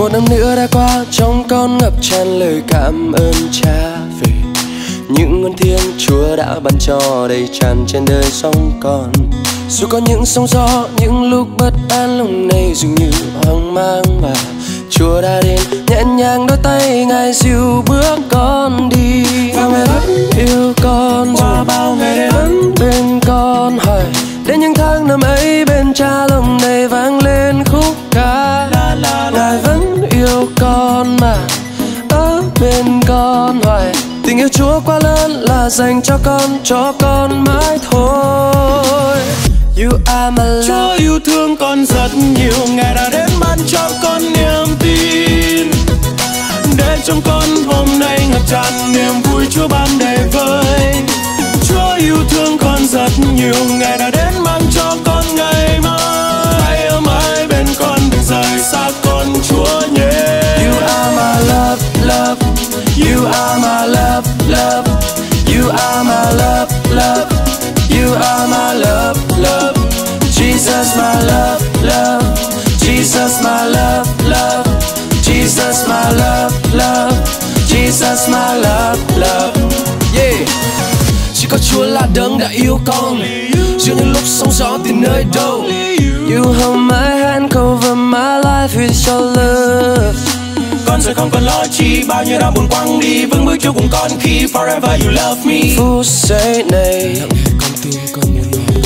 Một năm nữa đã qua, trong con ngập tràn lời cảm ơn Cha về những nguồn thiêng Chúa đã ban cho đầy tràn trên đời sóng con. Dù có những sóng gió, những lúc bất an lúc này dường như hoang mang, và Chúa đã đến nhẹ nhàng đôi tay Ngài dìu bước con đi. Và Ngài vẫn yêu con qua bao ngày vẫn bên con. Hỏi đến những tháng năm ấy bên Cha lòng này vang lên khúc ca. Ngài vẫn yêu con mà ở bên con. Hỏi tình yêu Chúa quá lớn là dành cho con mãi thôi. You are my love. Chúa yêu thương con rất nhiều, Ngài đã đến ban cho con niềm tin, để trong con hôm nay ngập tràn niềm vui Chúa ban đầy vơi. Chúa yêu thương con rất nhiều, Ngài đã đến mang cho con ngày mai. Ở mãi bên con đừng rời xa con Chúa nhé. You are my love, love. You are my love, love. You are my love, love. You are my love, love. Jesus my love, love. Jesus my love, love. Jesus my love, love. Jesus my love, love. Yeah. Chỉ có Chúa là đấng đã yêu con giữa những lúc sóng gió tìm nơi đâu. You hold my hand, cover my life with your love. Con sẽ không còn lo chi, bao nhiêu đau buồn quăng đi, vững bước chung cùng con khi forever you love me. Phút giây này con tin con muốn nói.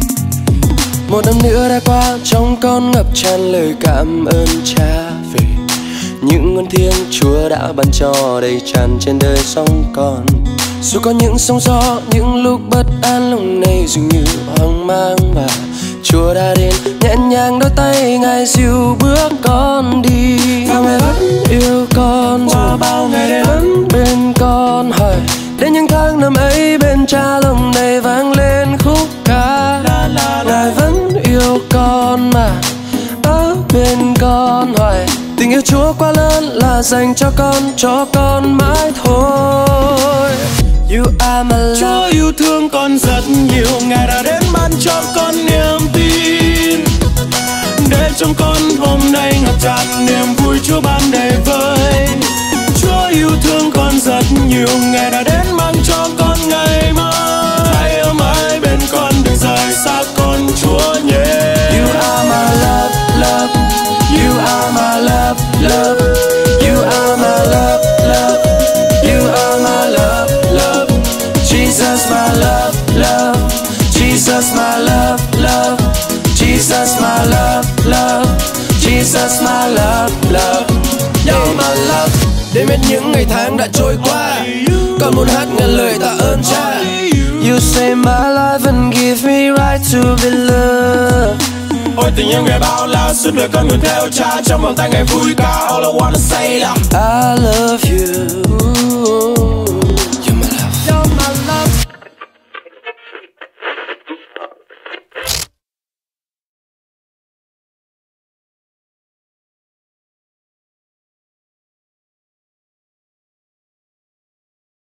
Một năm nữa đã qua, trong con ngập tràn lời cảm ơn Cha về những nguồn thiêng Chúa đã ban cho đầy tràn trên đời sóng con. Dù có những sóng gió, những lúc bất an lúc này dường như hoang mang, và Chúa đã đến nhẹ nhàng đôi tay Ngài dìu bước con đi. Và Ngài vẫn yêu con qua bao ngày vẫn bên con. Hỏi đến những tháng năm ấy bên Cha lòng này vang lên khúc ca. Ngài vẫn yêu con mà ở bên con. Hỏi tình yêu Chúa quá lớn là dành cho con mãi thôi. You are my love. Chúa yêu thương con rất nhiều, Ngài đã đến ban cho con niềm tin, để trong con hôm nay ngập tràn niềm vui Chúa ban đầy vơi. Chúa yêu thương con rất nhiều, Ngài đã đến mang cho con ngày mai. Ở mãi bên con đừng rời xa con Chúa nhé. You are my love, love. You are my love, love. You are my love, love. You are my love, love. Jesus my love, love. Jesus my love, love. Jesus my love, love. Jesus my love, love. You're my love. Để biết những ngày tháng đã trôi qua, con muốn hát ngàn lời tạ ơn Cha. You save my life and give me right to be loved. Ôi tình yêu Ngài bao la, suốt đời con nguyện theo Cha, trong vòng tay Ngài vui ca. All I wanna say là I love you.